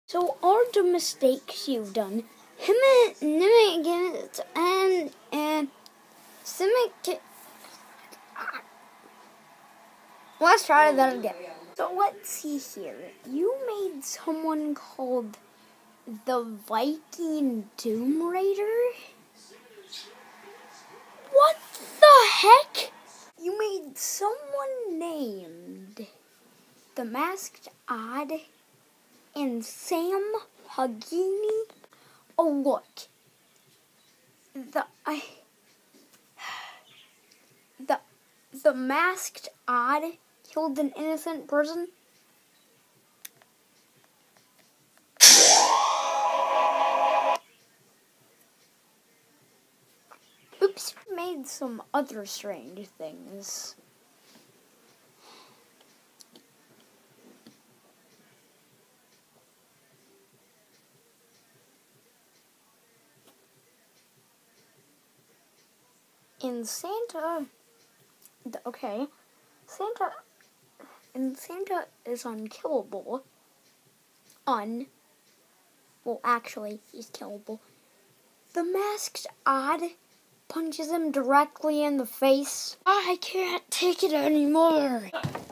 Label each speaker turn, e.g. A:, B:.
A: So are the mistakes you've done. Let's try that again. So let's see here. You made someone called the Viking Doom Raider? What the heck? You made someone named the Masked Odd and Sam Hagini? Oh look. The Masked Odd killed an innocent person? Oops, made some other strange things. In Santa is unkillable. Well, actually, he's killable. The Masked Odd punches him directly in the face. I can't take it anymore.